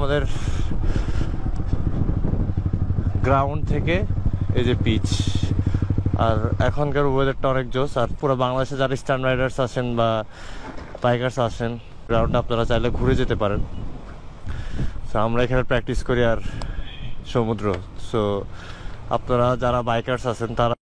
আমাদের গ্রাউন্ড থেকে এই যে পিচ। আর এখনকার ওয়েদারটা অনেক জোস। আর পুরো বাংলাদেশে যারা স্ট্যান্ড রাইডার্স আছেন বা বাইকার্স আছেন, গ্রাউন্ডে আপনারা চাইলে ঘুরে যেতে পারেন। সো আমরা এখানে প্র্যাকটিস করি আর সমুদ্র। সো আপনারা যারা বাইকার্স আছেন তারা